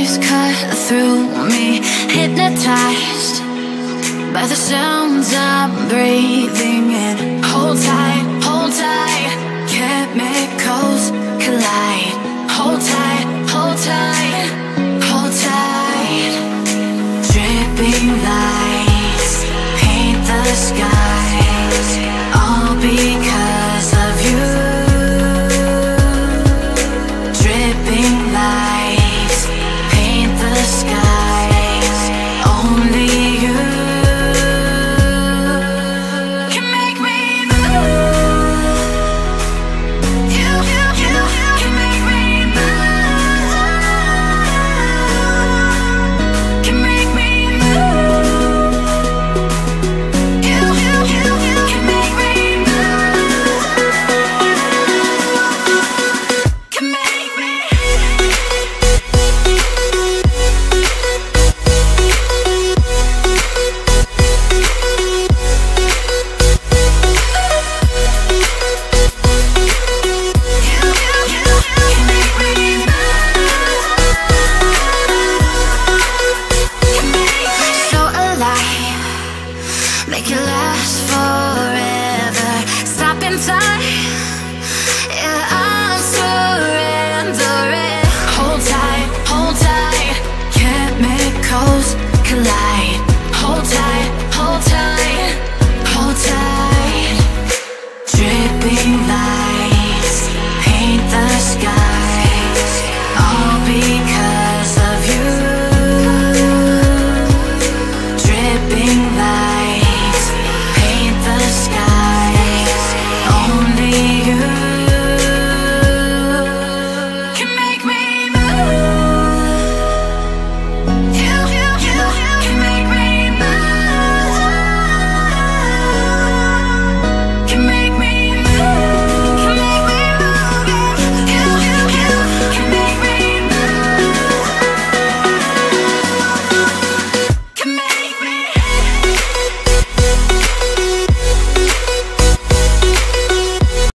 waves cut through me, hypnotized by the sounds I'm breathing in. Hold tight, chemicals collide. Hold tight, hold tight, hold tight. Dripping lights paint the skies, all because of you. Dripping lights paint the skies, only you can make me move. You can make me move. Can make me move. You can make me move. Can make me. So alive, make it last forever. Stop in time.